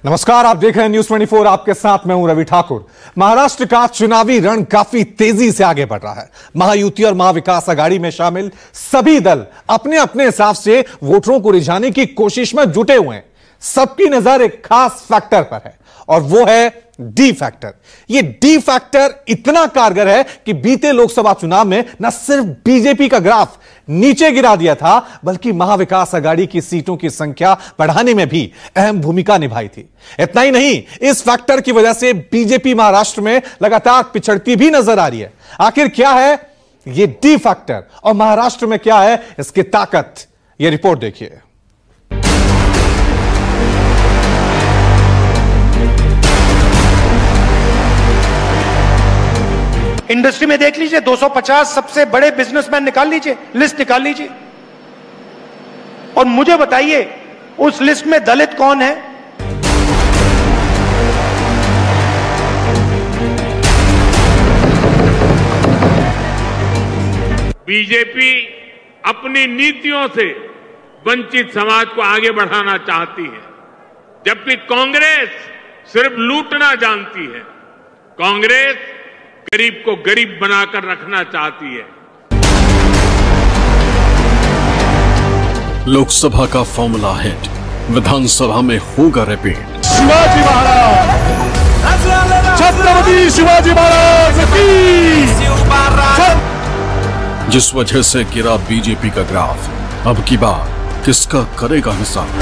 नमस्कार, आप देख रहे हैं न्यूज 24। आपके साथ मैं हूं रवि ठाकुर। महाराष्ट्र का चुनावी रण काफी तेजी से आगे बढ़ रहा है। महायुति और महाविकास आघाड़ी में शामिल सभी दल अपने अपने हिसाब से वोटरों को रिझाने की कोशिश में जुटे हुए हैं। सबकी नजर एक खास फैक्टर पर है और वो है डी फैक्टर। ये डी फैक्टर इतना कारगर है कि बीते लोकसभा चुनाव में न सिर्फ बीजेपी का ग्राफ नीचे गिरा दिया था, बल्कि महाविकास आघाड़ी की सीटों की संख्या बढ़ाने में भी अहम भूमिका निभाई थी। इतना ही नहीं, इस फैक्टर की वजह से बीजेपी महाराष्ट्र में लगातार पिछड़ती भी नजर आ रही है। आखिर क्या है ये डी फैक्टर और महाराष्ट्र में क्या है इसकी ताकत, ये रिपोर्ट देखिए। इंडस्ट्री में देख लीजिए, 250 सबसे बड़े बिजनेसमैन निकाल लीजिए, लिस्ट निकाल लीजिए और मुझे बताइए उस लिस्ट में दलित कौन है? बीजेपी अपनी नीतियों से वंचित समाज को आगे बढ़ाना चाहती है, जबकि कांग्रेस सिर्फ लूटना जानती है। कांग्रेस गरीब को गरीब बनाकर रखना चाहती है। लोकसभा का फॉर्मूला हिट विधानसभा में होगा रिपीट। शिवाजी महाराज, छत्रपति शिवाजी महाराज की। जिस वजह से गिरा बीजेपी का ग्राफ, अब की बार किसका करेगा हिसाब?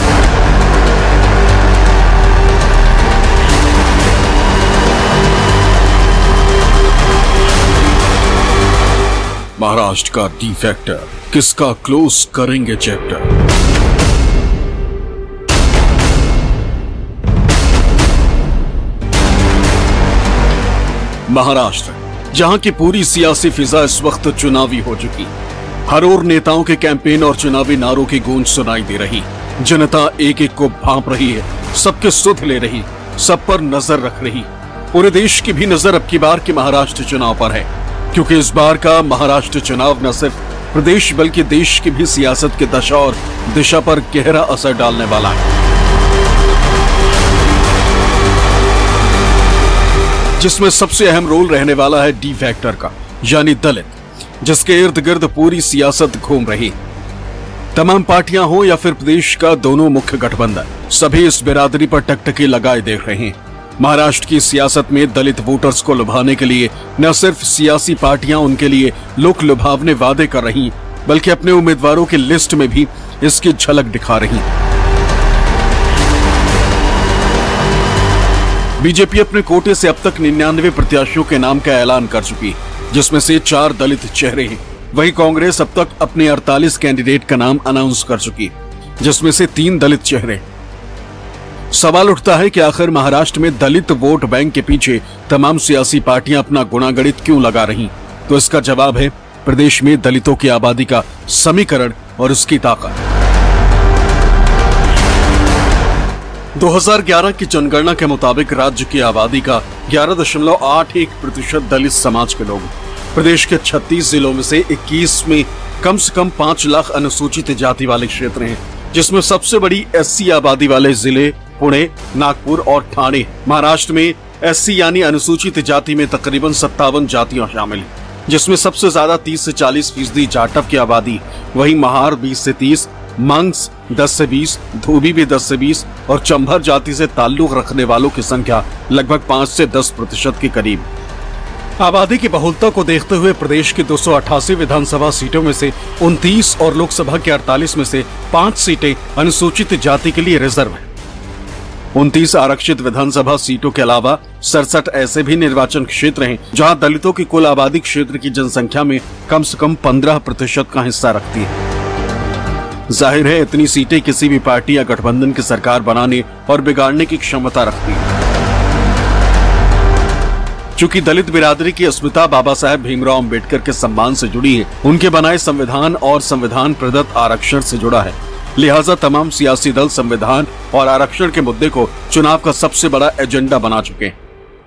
महाराष्ट्र का डी फैक्टर किसका क्लोज करेंगे चैप्टर? महाराष्ट्र, जहां की पूरी सियासी फिजा इस वक्त चुनावी हो चुकी, हर ओर नेताओं के कैंपेन और चुनावी नारों की गूंज सुनाई दे रही। जनता एक एक को भांप रही है, सबके सुध ले रही, सब पर नजर रख रही। पूरे देश की भी नजर अब की बार के महाराष्ट्र चुनाव पर है, क्योंकि इस बार का महाराष्ट्र चुनाव न सिर्फ प्रदेश बल्कि देश की भी सियासत की दशा और दिशा पर गहरा असर डालने वाला है, जिसमें सबसे अहम रोल रहने वाला है डी फैक्टर का, यानी दलित, जिसके इर्द गिर्द पूरी सियासत घूम रही। तमाम पार्टियां हो या फिर प्रदेश का दोनों मुख्य गठबंधन, सभी इस बिरादरी पर टकटकी लगाए देख रहे हैं। महाराष्ट्र की सियासत में दलित वोटर्स को लुभाने के लिए न सिर्फ सियासी पार्टियां उनके लिए लोक लुभावने वादे कर रही, बल्कि अपने उम्मीदवारों की लिस्ट में भी इसकी झलक दिखा रही। बीजेपी अपने कोटे से अब तक 99 प्रत्याशियों के नाम का ऐलान कर चुकी, जिसमें से 4 दलित चेहरे हैं। वहीं कांग्रेस अब तक अपने 48 कैंडिडेट का नाम अनाउंस कर चुकी, जिसमें से 3 दलित चेहरे। सवाल उठता है कि आखिर महाराष्ट्र में दलित वोट बैंक के पीछे तमाम सियासी पार्टियां अपना गुणागणित क्यों लगा रही? तो इसका जवाब है प्रदेश में दलितों की आबादी का समीकरण और उसकी ताकत। 2011 की जनगणना के मुताबिक राज्य की आबादी का 11.81% दलित समाज के लोग। प्रदेश के 36 जिलों में से 21 में कम से कम 5 लाख अनुसूचित जाति वाले क्षेत्र हैं, जिसमें सबसे बड़ी एससी आबादी वाले जिले पुणे, नागपुर और ठाणे। महाराष्ट्र में एससी यानी अनुसूचित जाति में तकरीबन 57 जातियां शामिल हैं, जिसमें सबसे ज्यादा 30 से 40% जाटव की आबादी। वहीं महार 20 से 30, मंग्स 10 से 20, धोबी भी 10 से 20 और चंभर जाति से ताल्लुक रखने वालों की संख्या लगभग 5 से 10% के करीब। आबादी की बहुलता को देखते हुए प्रदेश की 288 विधानसभा सीटों में से 29 और लोकसभा के 48 में से 5 सीटें अनुसूचित जाति के लिए रिजर्व है। 29 आरक्षित विधानसभा सीटों के अलावा 67 ऐसे भी निर्वाचन क्षेत्र हैं जहां दलितों की कुल आबादी क्षेत्र की जनसंख्या में कम से कम 15% का हिस्सा रखती है। जाहिर है इतनी सीटें किसी भी पार्टी या गठबंधन की सरकार बनाने और बिगाड़ने की क्षमता रखती है। चूंकि दलित बिरादरी की अस्मिता बाबा साहेब भीमराव अंबेडकर के सम्मान से जुड़ी है, उनके बनाए संविधान और संविधान प्रदत्त आरक्षण से जुड़ा है, लिहाजा तमाम सियासी दल संविधान और आरक्षण के मुद्दे को चुनाव का सबसे बड़ा एजेंडा बना चुके हैं।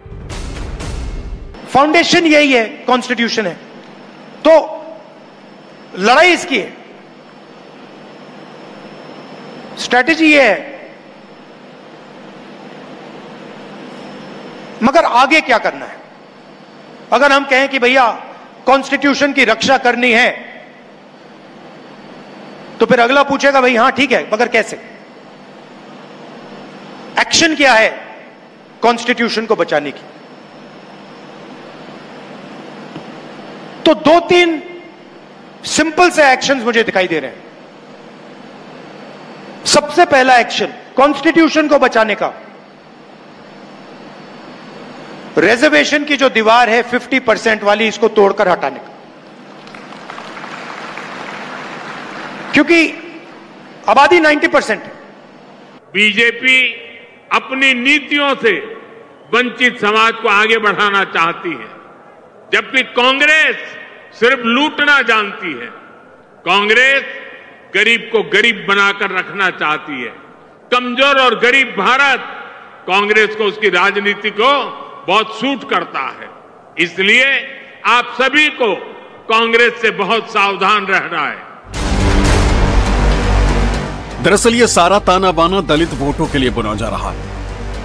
फाउंडेशन यही है, कॉन्स्टिट्यूशन है, तो लड़ाई इसकी है। स्ट्रैटेजी ये है मगर आगे क्या करना है? अगर हम कहें कि भैया कॉन्स्टिट्यूशन की रक्षा करनी है, तो फिर अगला पूछेगा भाई हां ठीक है, मगर कैसे? एक्शन क्या है कॉन्स्टिट्यूशन को बचाने की? तो 2-3 सिंपल से एक्शंस मुझे दिखाई दे रहे हैं। सबसे पहला एक्शन कॉन्स्टिट्यूशन को बचाने का, रिजर्वेशन की जो दीवार है 50% वाली, इसको तोड़कर हटाने का। क्योंकि आबादी 90% है। बीजेपी अपनी नीतियों से वंचित समाज को आगे बढ़ाना चाहती है, जबकि कांग्रेस सिर्फ लूटना जानती है। कांग्रेस गरीब को गरीब बनाकर रखना चाहती है। कमजोर और गरीब भारत कांग्रेस को, उसकी राजनीति को बहुत सूट करता है। इसलिए आप सभी को कांग्रेस से बहुत सावधान रहना है। दरअसल ये सारा ताना बाना दलित वोटों के लिए बुना जा रहा है।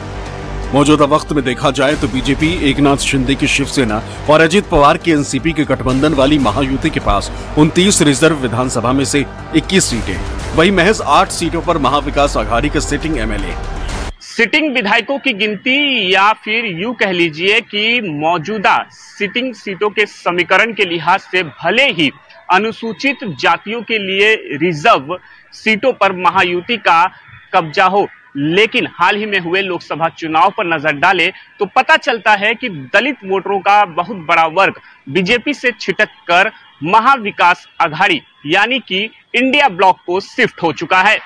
मौजूदा वक्त में देखा जाए तो बीजेपी, एकनाथ शिंदे की शिवसेना और अजित पवार की एनसीपी के गठबंधन वाली महायुति के पास 29 रिजर्व विधानसभा में से 21 सीटें, वही महज 8 सीटों पर महाविकास आघाड़ी के सिटिंग एमएलए। सिटिंग विधायकों की गिनती, या फिर यूं कह लीजिए कि मौजूदा सिटिंग सीटों के समीकरण के लिहाज से भले ही अनुसूचित जातियों के लिए रिजर्व सीटों पर महायुति का कब्जा हो, लेकिन हाल ही में हुए लोकसभा चुनाव पर नजर डाले तो पता चलता है कि दलित वोटरों का बहुत बड़ा वर्ग बीजेपी से छिटक कर महाविकास आघाड़ी यानी कि इंडिया ब्लॉक को शिफ्ट हो चुका है।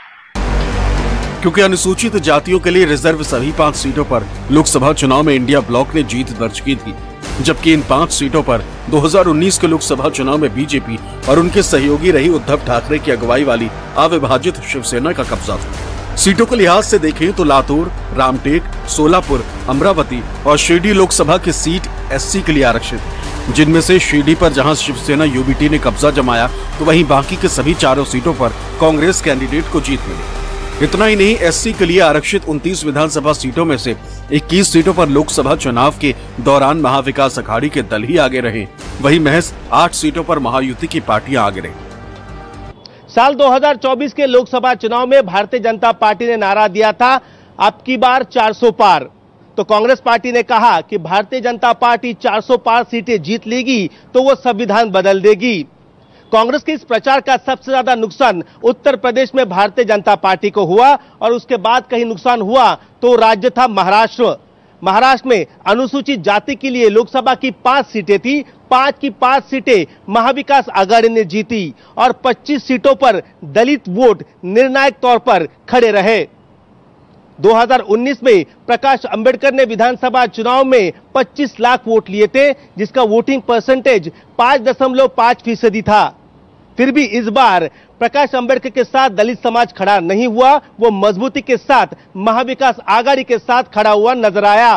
क्योंकि अनुसूचित जातियों के लिए रिजर्व सभी 5 सीटों पर लोकसभा चुनाव में इंडिया ब्लॉक ने जीत दर्ज की थी, जबकि इन 5 सीटों पर 2019 के लोकसभा चुनाव में बीजेपी और उनके सहयोगी रही उद्धव ठाकरे की अगुवाई वाली अविभाजित शिवसेना का कब्जा था। सीटों के लिहाज से देखें तो लातूर, रामटेक, सोलापुर, अमरावती और शिरडी लोकसभा की सीट एससी के लिए आरक्षित, जिनमें से शिरडी पर जहां शिवसेना यूबीटी ने कब्जा जमाया, तो वहीं बाकी के सभी चारों सीटों पर कांग्रेस कैंडिडेट को जीत मिली। इतना ही नहीं, एससी के लिए आरक्षित 29 विधानसभा सीटों में से 21 सीटों पर लोकसभा चुनाव के दौरान महाविकास अघाड़ी के दल ही आगे रहे, वहीं महज 8 सीटों पर महायुति की पार्टियां आगे रही। साल 2024 के लोकसभा चुनाव में भारतीय जनता पार्टी ने नारा दिया था, अब की बार 400 पार। तो कांग्रेस पार्टी ने कहा कि भारतीय जनता पार्टी 400 पार सीटें जीत लेगी तो वो संविधान बदल देगी। कांग्रेस के इस प्रचार का सबसे ज्यादा नुकसान उत्तर प्रदेश में भारतीय जनता पार्टी को हुआ, और उसके बाद कहीं नुकसान हुआ तो राज्य था महाराष्ट्र। महाराष्ट्र में अनुसूचित जाति के लिए लोकसभा की 5 सीटें थी, 5 की 5 सीटें महाविकास आघाड़ी ने जीती और 25 सीटों पर दलित वोट निर्णायक तौर पर खड़े रहे। 2019 में प्रकाश अंबेडकर ने विधानसभा चुनाव में 25 लाख वोट लिए थे, जिसका वोटिंग परसेंटेज 5.5% था। फिर भी इस बार प्रकाश अंबेडकर के साथ दलित समाज खड़ा नहीं हुआ, वो मजबूती के साथ महाविकास आघाड़ी के साथ खड़ा हुआ नजर आया।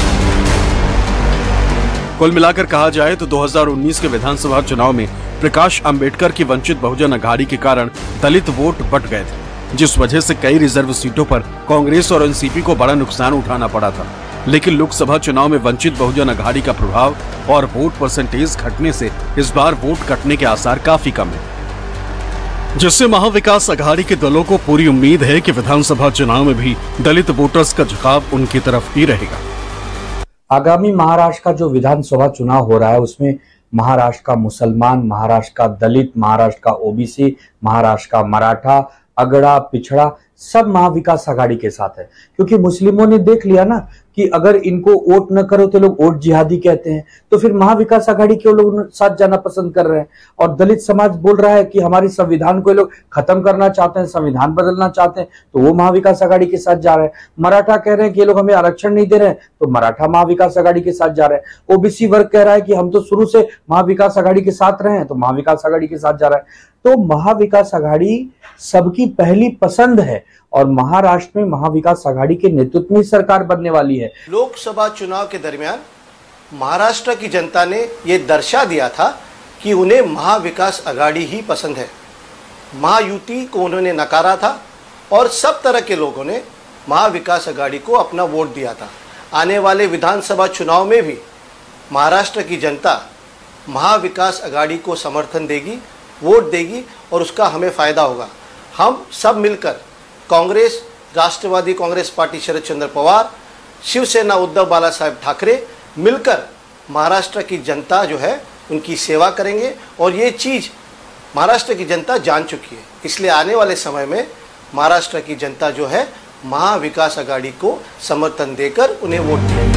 कुल मिलाकर कहा जाए तो 2019 के विधानसभा चुनाव में प्रकाश अंबेडकर की वंचित बहुजन अघाड़ी के कारण दलित वोट बट गए थे, जिस वजह से कई रिजर्व सीटों पर कांग्रेस और एनसीपी को बड़ा नुकसान उठाना पड़ा था। लेकिन लोकसभा चुनाव में वंचित बहुजन अघाड़ी का प्रभाव और वोट परसेंटेज घटने से इस बार वोट कटने के आसार काफी कम है, जिससे महाविकास अघाड़ी के दलों को पूरी उम्मीद है कि विधानसभा चुनाव में भी दलित वोटर्स का झुकाव उनकी तरफ ही रहेगा। आगामी महाराष्ट्र का जो विधानसभा चुनाव हो रहा है उसमें महाराष्ट्र का मुसलमान, महाराष्ट्र का दलित, महाराष्ट्र का ओबीसी, महाराष्ट्र का मराठा, अगड़ा, पिछड़ा सब महाविकास आघाड़ी के साथ है, क्योंकि मुस्लिमों ने देख लिया ना कि अगर इनको वोट न करो तो लोग वोट जिहादी कहते हैं, तो फिर महाविकास आघाड़ी के लोग साथ जाना पसंद कर रहे हैं। और दलित समाज बोल रहा है कि हमारे संविधान को लोग खत्म करना चाहते हैं, संविधान बदलना चाहते हैं, तो वो महाविकास आघाड़ी के साथ जा रहे हैं। मराठा कह रहे हैं कि ये लोग हमें आरक्षण नहीं दे रहे हैं, तो मराठा महाविकास आघाड़ी के साथ जा रहे हैं। ओबीसी वर्ग कह रहा है कि हम तो शुरू से महाविकास आघाड़ी के साथ रहे हैं, तो महाविकास आघाड़ी के साथ जा रहा है। तो महाविकास आघाड़ी सबकी पहली पसंद है और महाराष्ट्र में महाविकास आघाड़ी के नेतृत्व में सरकार बनने वाली है। लोकसभा चुनाव के दरमियान महाराष्ट्र की जनता ने यह दर्शा दिया था कि उन्हें महाविकास आघाड़ी ही पसंद है। महायुति को उन्होंने नकारा था और सब तरह के लोगों ने महाविकास आघाड़ी को अपना वोट दिया था। आने वाले विधानसभा चुनाव में भी महाराष्ट्र की जनता महाविकास अघाड़ी को समर्थन देगी, वोट देगी और उसका हमें फ़ायदा होगा। हम सब मिलकर कांग्रेस, राष्ट्रवादी कांग्रेस पार्टी शरद चंद्र पवार, शिवसेना उद्धव बाला साहेब ठाकरे मिलकर महाराष्ट्र की जनता जो है उनकी सेवा करेंगे और ये चीज़ महाराष्ट्र की जनता जान चुकी है। इसलिए आने वाले समय में महाराष्ट्र की जनता जो है महाविकास अघाड़ी को समर्थन देकर उन्हें वोट देगी।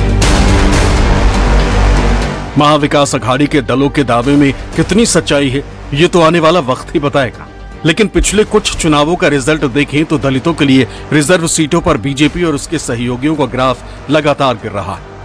महाविकास अघाड़ी के दलों के दावे में कितनी सच्चाई है ये तो आने वाला वक्त ही बताएगा। लेकिन पिछले कुछ चुनावों का रिजल्ट देखें तो दलितों के लिए रिजर्व सीटों पर बीजेपी और उसके सहयोगियों का ग्राफ लगातार गिर रहा है।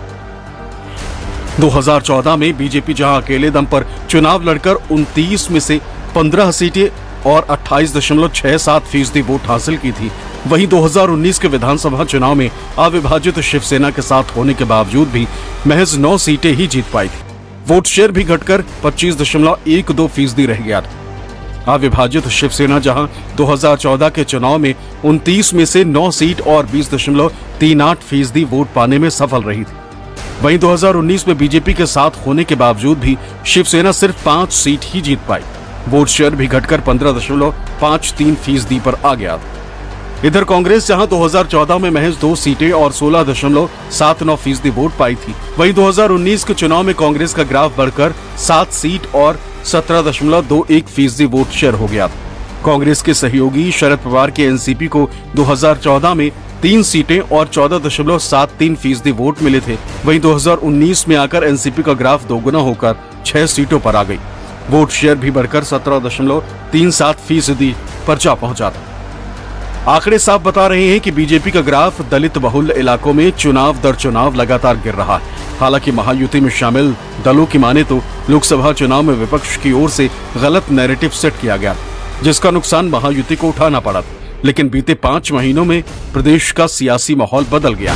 2014 में बीजेपी जहां अकेले दम पर चुनाव लड़कर 29 में से 15 सीटें और 28.67% वोट हासिल की थी, वहीं 2019 के विधानसभा चुनाव में अविभाजित शिवसेना के साथ होने के बावजूद भी महज 9 सीटें ही जीत पाई थी। वोट शेयर भी घटकर 25.12% रह गया था। अविभाजित शिवसेना जहां 2014 के चुनाव में 29 में से 9 सीट और 20.38% वोट पाने में सफल रही थी, वहीं 2019 में बीजेपी के साथ होने के बावजूद भी शिवसेना सिर्फ 5 सीट ही जीत पाई। वोट शेयर भी घटकर 15.53% पर आ गया था। इधर कांग्रेस जहां 2014 में महज 2 सीटें और 16.79% वोट पाई थी, वहीं 2019 के चुनाव में कांग्रेस का ग्राफ बढ़कर 7 सीट और 17.21% वोट शेयर हो गया था। कांग्रेस के सहयोगी शरद पवार के एनसीपी को 2014 में 3 सीटें और 14.73% वोट मिले थे, वहीं 2019 में आकर एनसीपी का ग्राफ दोगुना होकर 6 सीटों पर आ गई। वोट शेयर भी बढ़कर 17.37% पर जा पहुंचा था। आंकड़े साफ बता रहे हैं कि बीजेपी का ग्राफ दलित बहुल इलाकों में चुनाव दर चुनाव लगातार गिर रहा है। हालांकि महायुति में शामिल दलों की माने तो लोकसभा चुनाव में विपक्ष की ओर से गलत नैरेटिव सेट किया गया, जिसका नुकसान महायुति को उठाना पड़ा था। लेकिन बीते 5 महीनों में प्रदेश का सियासी माहौल बदल गया।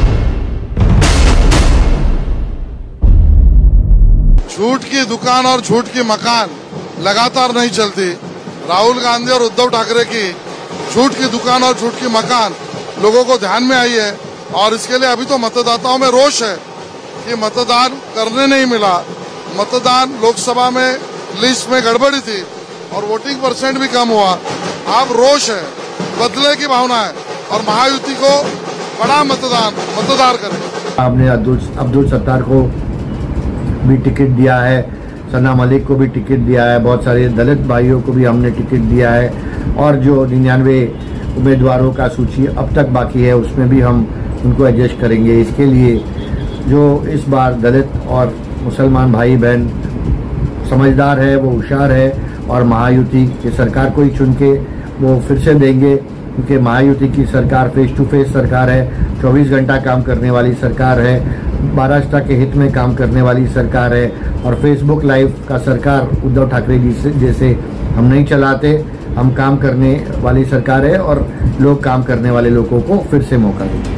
झूठ की दुकान और झूठ की मकान लगातार नहीं चलती। राहुल गांधी और उद्धव ठाकरे की झूठ की दुकान और झूठ की मकान लोगों को ध्यान में आई है और इसके लिए अभी तो मतदाताओं में रोष है कि मतदान करने नहीं मिला। मतदान लोकसभा में लिस्ट में गड़बड़ी थी और वोटिंग परसेंट भी कम हुआ। अब रोष है, बदले की भावना है और महायुति को बड़ा मतदार करें। आपने अब्दुल सत्तार को भी टिकट दिया है, सना मलिक को भी टिकट दिया है, बहुत सारे दलित भाइयों को भी हमने टिकट दिया है और जो 99 उम्मीदवारों का सूची अब तक बाकी है उसमें भी हम उनको एडजस्ट करेंगे। इसके लिए जो इस बार दलित और मुसलमान भाई बहन समझदार है, वो होशियार है और महायुति की सरकार को ही चुन के वो फिर से देंगे, क्योंकि महायुति की सरकार फेस टू फेस सरकार है, 24 घंटा काम करने वाली सरकार है, महाराष्ट्र के हित में काम करने वाली सरकार है और फेसबुक लाइव का सरकार उद्धव ठाकरे जी जैसे हम नहीं चलाते। हम काम करने वाली सरकार है और लोग काम करने वाले लोगों को फिर से मौका देंगे।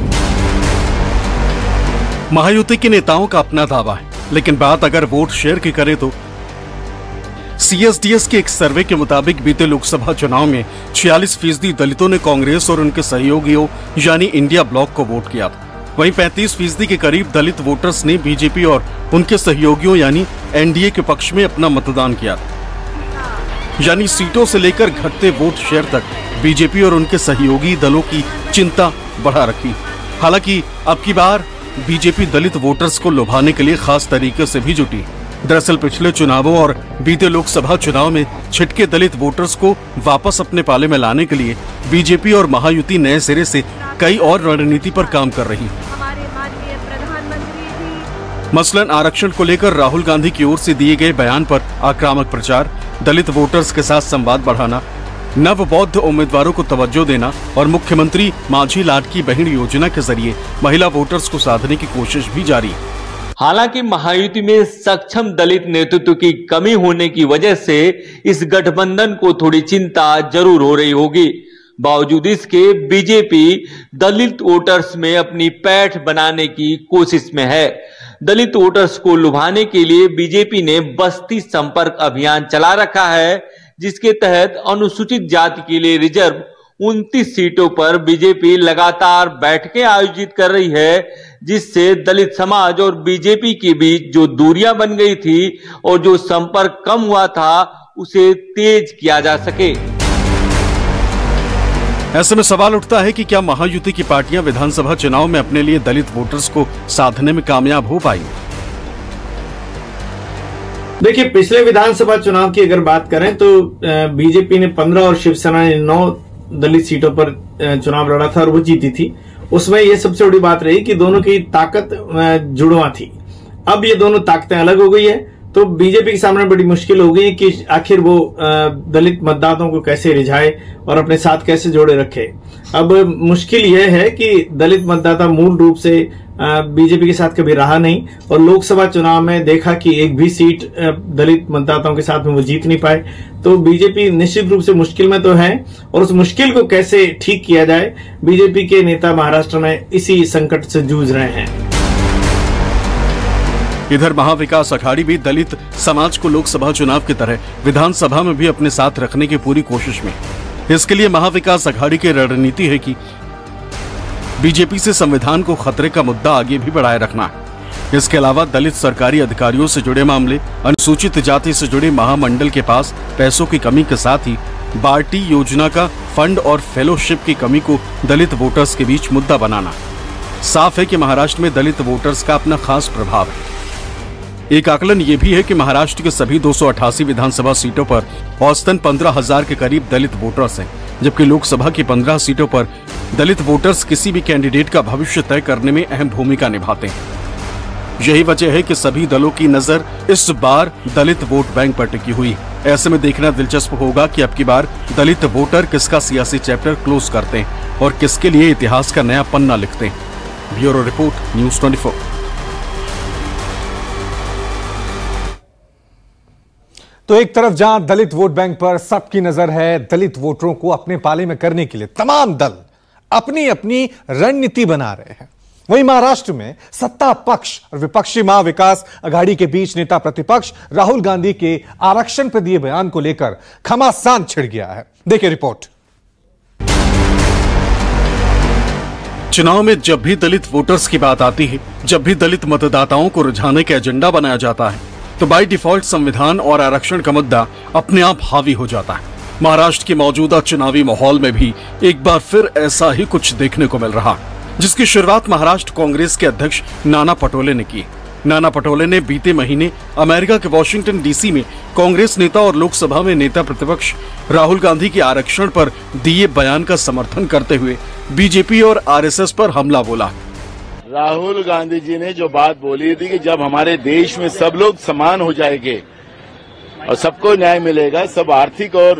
महायुति के नेताओं का अपना दावा है, लेकिन बात अगर वोट शेयर की करें तो CSDS के एक सर्वे के मुताबिक बीते लोकसभा चुनाव में 46% दलितों ने कांग्रेस और उनके सहयोगियों यानी इंडिया ब्लॉक को वोट किया था। वहीं 35% के करीब दलित वोटर्स ने बीजेपी और उनके सहयोगियों यानी एनडीए के पक्ष में अपना मतदान किया था। यानी सीटों से लेकर घटते वोट शेयर तक बीजेपी और उनके सहयोगी दलों की चिंता बढ़ा रखी। हालांकि अब की बार बीजेपी दलित वोटर्स को लुभाने के लिए खास तरीके से भी जुटी। दरअसल पिछले चुनावों और बीते लोकसभा चुनाव में छिटके दलित वोटर्स को वापस अपने पाले में लाने के लिए बीजेपी और महायुति नए सिरे से कई और रणनीति पर काम कर रही है। मसलन आरक्षण को लेकर राहुल गांधी की ओर से दिए गए बयान पर आक्रामक प्रचार, दलित वोटर्स के साथ संवाद बढ़ाना, नव बौद्ध उम्मीदवारों को तवज्जो देना और मुख्यमंत्री माझी लाडकी बहन योजना के जरिए महिला वोटर्स को साधने की कोशिश भी जारी है। हालांकि महायुति में सक्षम दलित नेतृत्व की कमी होने की वजह से इस गठबंधन को थोड़ी चिंता जरूर हो रही होगी। बावजूद इसके बीजेपी दलित वोटर्स में अपनी पैठ बनाने की कोशिश में है। दलित वोटर्स को लुभाने के लिए बीजेपी ने बस्ती संपर्क अभियान चला रखा है, जिसके तहत अनुसूचित जाति के लिए रिजर्व 29 सीटों पर बीजेपी लगातार बैठकें आयोजित कर रही है, जिससे दलित समाज और बीजेपी के बीच जो दूरियां बन गई थी और जो संपर्क कम हुआ था उसे तेज किया जा सके। ऐसे में सवाल उठता है कि क्या महायुति की पार्टियां विधानसभा चुनाव में अपने लिए दलित वोटर्स को साधने में कामयाब हो पाई? देखिए, पिछले विधानसभा चुनाव की अगर बात करें तो बीजेपी ने 15 और शिवसेना ने 9 दलित सीटों पर चुनाव लड़ा था और वो जीती थी। उसमें ये सबसे बड़ी बात रही कि दोनों की ताकत जुड़वा थी। अब ये दोनों ताकतें अलग हो गई है, तो बीजेपी के सामने बड़ी मुश्किल हो गई कि आखिर वो दलित मतदाताओं को कैसे रिझाए और अपने साथ कैसे जोड़े रखे। अब मुश्किल यह है कि दलित मतदाता मूल रूप से बीजेपी के साथ कभी रहा नहीं और लोकसभा चुनाव में देखा कि एक भी सीट दलित मतदाताओं के साथ में वो जीत नहीं पाए। तो बीजेपी निश्चित रूप से मुश्किल में तो है और उस मुश्किल को कैसे ठीक किया जाए, बीजेपी के नेता महाराष्ट्र में इसी संकट से जूझ रहे हैं। इधर महाविकास अघाड़ी भी दलित समाज को लोकसभा चुनाव की तरह विधानसभा में भी अपने साथ रखने की पूरी कोशिश में। इसके लिए महाविकास अघाड़ी की रणनीति है कि बीजेपी से संविधान को खतरे का मुद्दा आगे भी बढ़ाए रखना है। इसके अलावा दलित सरकारी अधिकारियों से जुड़े मामले, अनुसूचित जाति से जुड़े महामंडल के पास पैसों की कमी के साथ ही बार्टी योजना का फंड और फेलोशिप की कमी को दलित वोटर्स के बीच मुद्दा बनाना। साफ है कि महाराष्ट्र में दलित वोटर्स का अपना खास प्रभाव है। एक आकलन ये भी है कि महाराष्ट्र के सभी 288 विधानसभा सीटों पर औसतन 15,000 के करीब दलित वोटर्स हैं, जबकि लोकसभा की 15 सीटों पर दलित वोटर्स किसी भी कैंडिडेट का भविष्य तय करने में अहम भूमिका निभाते हैं। यही वजह है कि सभी दलों की नजर इस बार दलित वोट बैंक पर टिकी हुई है। ऐसे में देखना दिलचस्प होगा कि अब की बार दलित वोटर किसका सियासी चैप्टर क्लोज करते हैं और किसके लिए इतिहास का नया पन्ना लिखते हैं। Bureau report, news 24। तो एक तरफ जहां दलित वोट बैंक पर सबकी नजर है, दलित वोटरों को अपने पाले में करने के लिए तमाम दल अपनी अपनी रणनीति बना रहे हैं, वहीं महाराष्ट्र में सत्ता पक्ष और विपक्षी महाविकास अघाड़ी के बीच नेता प्रतिपक्ष राहुल गांधी के आरक्षण पर दिए बयान को लेकर घमासान छिड़ गया है। देखिए रिपोर्ट। चुनाव में जब भी दलित वोटर्स की बात आती है, जब भी दलित मतदाताओं को रिझाने का एजेंडा बनाया जाता है, तो बाय डिफॉल्ट संविधान और आरक्षण का मुद्दा अपने आप हावी हो जाता है। महाराष्ट्र के मौजूदा चुनावी माहौल में भी एक बार फिर ऐसा ही कुछ देखने को मिल रहा, जिसकी शुरुआत महाराष्ट्र कांग्रेस के अध्यक्ष नाना पटोले ने की। नाना पटोले ने बीते महीने अमेरिका के वॉशिंगटन डीसी में कांग्रेस नेता और लोकसभा में नेता प्रतिपक्ष राहुल गांधी के आरक्षण पर दिए बयान का समर्थन करते हुए बीजेपी और आरएसएस पर हमला बोला। राहुल गांधी जी ने जो बात बोली थी कि जब हमारे देश में सब लोग समान हो जाएंगे और सबको न्याय मिलेगा, सब आर्थिक और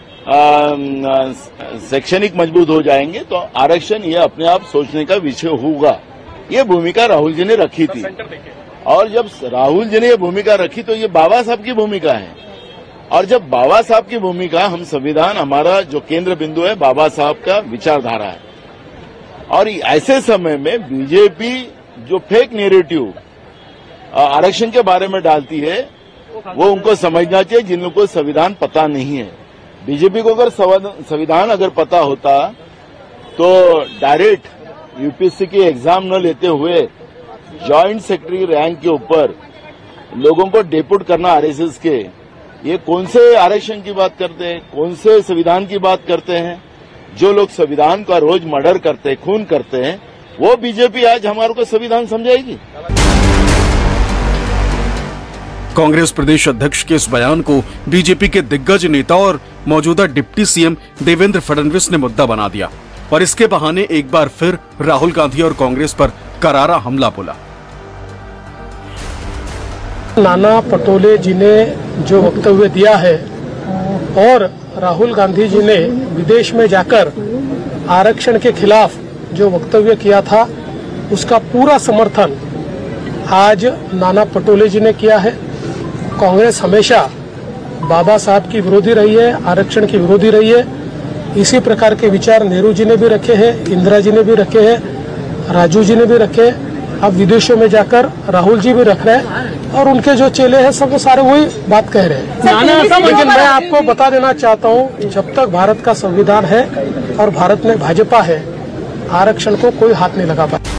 शैक्षणिक मजबूत हो जाएंगे, तो आरक्षण ये अपने आप सोचने का विषय होगा। ये भूमिका राहुल जी ने रखी थी और जब राहुल जी ने ये भूमिका रखी तो ये बाबा साहब की भूमिका है और जब बाबा साहब की भूमिका, हम संविधान हमारा जो केंद्र बिंदु है बाबा साहब का विचारधारा है और ऐसे समय में बीजेपी जो फेक नैरेटिव आरक्षण के बारे में डालती है वो उनको समझना चाहिए, जिन लोगों को संविधान पता नहीं है। बीजेपी को अगर संविधान अगर पता होता तो डायरेक्ट यूपीएससी की एग्जाम न लेते हुए जॉइंट सेक्रेटरी रैंक के ऊपर लोगों को डेपुट करना आरएसएस के, ये कौन से आरक्षण की बात करते हैं, कौन से संविधान की बात करते हैं? जो लोग संविधान का रोज मर्डर करते हैं, खून करते हैं, वो बीजेपी आज हमारे को संविधान समझाएगी। कांग्रेस प्रदेश अध्यक्ष के इस बयान को बीजेपी के दिग्गज नेता और मौजूदा डिप्टी सीएम देवेंद्र फडणवीस ने मुद्दा बना दिया और इसके बहाने एक बार फिर राहुल गांधी और कांग्रेस पर करारा हमला बोला। नाना पटोले जी ने जो वक्तव्य दिया है और राहुल गांधी जी ने विदेश में जाकर आरक्षण के खिलाफ जो वक्तव्य किया था उसका पूरा समर्थन आज नाना पटोले जी ने किया है। कांग्रेस हमेशा बाबा साहब की विरोधी रही है, आरक्षण की विरोधी रही है। इसी प्रकार के विचार नेहरू जी ने भी रखे हैं, इंदिरा जी ने भी रखे हैं, राजू जी ने भी रखे। अब विदेशों में जाकर राहुल जी भी रख रहे हैं। और उनके जो चेले हैं सब वो सारे वही बात कह रहे हैं। लेकिन मैं आपको बता देना चाहता हूँ, जब तक भारत का संविधान है और भारत में भाजपा है, आरक्षण को कोई हाथ नहीं लगा पाया।